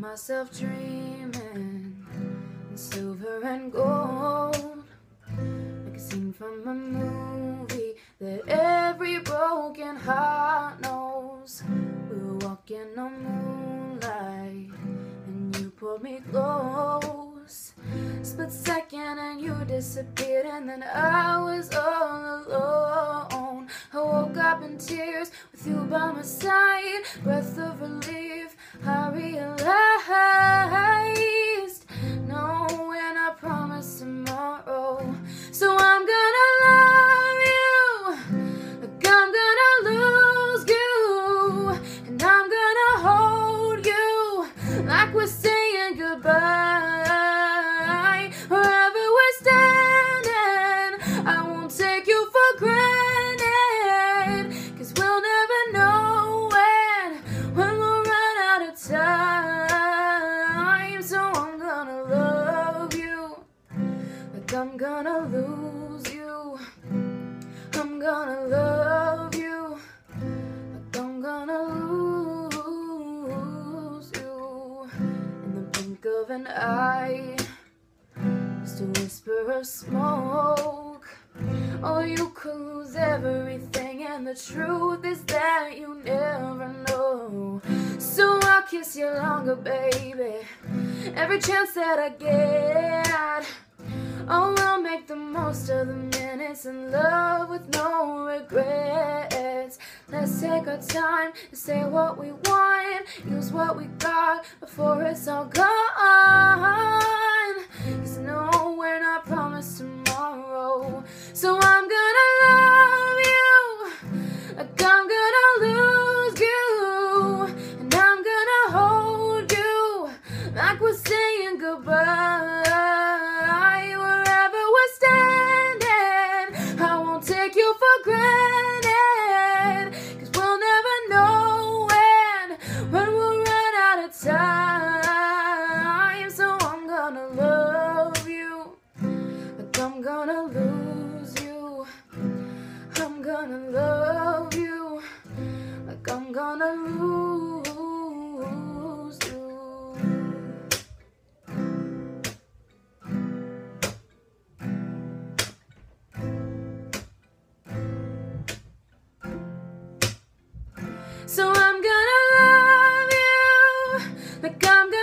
myself dreaming in silver and gold, like a scene from a movie that every broken heart knows. We were walking on moonlight and you pulled me close. Split second and you disappeared, and then I was all alone. I woke up in tears with you by my side, breath of relief. I realized no one I promised tomorrow. So I'm gonna love you like I'm gonna lose you, and I'm gonna hold you like we're saying goodbye. Wherever we're standing, I won't take you for granted, 'cause we'll never know when we'll run out of time. So I'm gonna love you like I'm gonna lose you. I'm gonna love you like I'm gonna lose you. In the blink of an eye, just a whisper of smoke. Oh, you could lose everything, and the truth is that you never know. So I'll kiss you longer, baby, every chance that I get. Oh, we'll make the most of the minutes in love with no regrets. Let's take our time to say what we want, use what we got before it's all gone. 'Cause no, we're not promised tomorrow. So I'm gonna love you like I'm gonna lose you, and I'm gonna hold you like we're saying goodbye. Wherever we're standing, I won't take you for granted, 'cause we'll never know when we'll run out of time. So I'm gonna love you like I'm gonna lose you. I'm gonna love you like I'm gonna lose you. So I'm gonna love you like I'm gonna